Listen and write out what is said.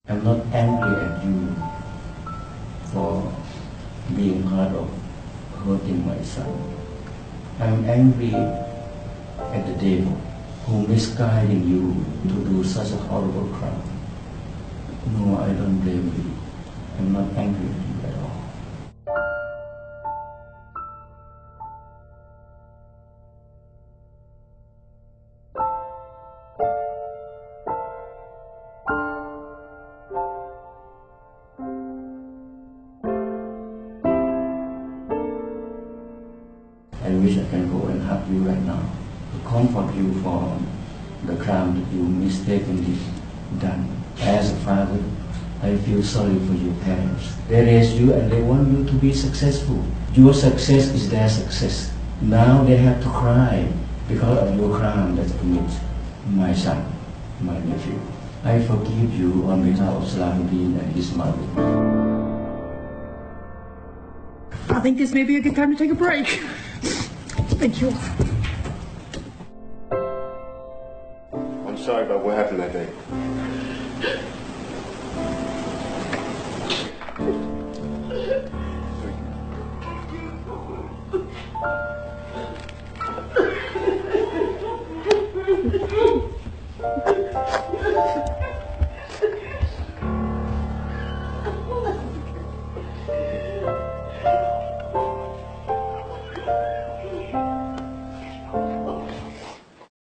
I'm not angry at you for being part of hurting my son. I'm angry at the devil who misguiding you to do such a horrible crime. No, I don't blame you. I'm not angry at you at all. I wish I can go and hug you right now to comfort you for the crime that you mistakenly done. As a father, I feel sorry for your parents. They raised you and they want you to be successful. Your success is their success. Now they have to cry because of your crime that commits my son, my nephew. I forgive you on behalf of Salahuddin and his mother. I think this may be a good time to take a break. Thank you. I'm sorry about what happened that day.